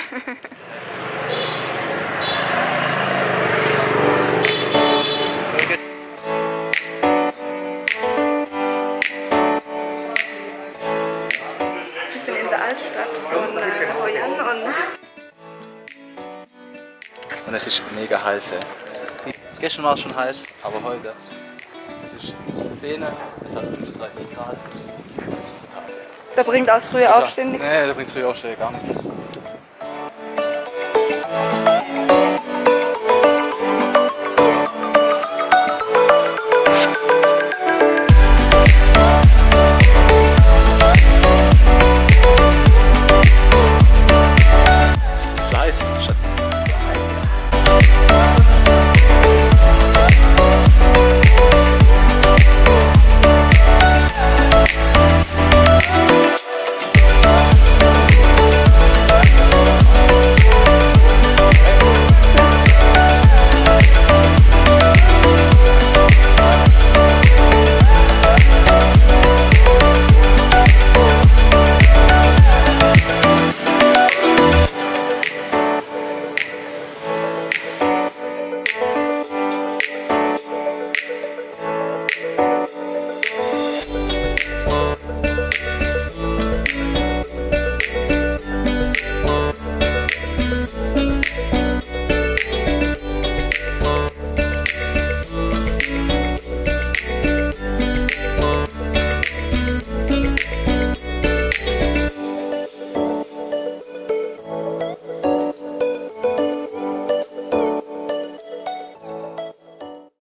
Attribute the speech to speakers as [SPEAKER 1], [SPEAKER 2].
[SPEAKER 1] Wir sind in der Altstadt von Hoi An
[SPEAKER 2] und es ist mega heiß. Gestern war es schon heiß, aber heute es ist 10, es hat 35 Grad.
[SPEAKER 1] da bringt auch das frühe Aufstehen nichts.
[SPEAKER 2] Nee, da bringt das frühe Aufstehen gar nichts.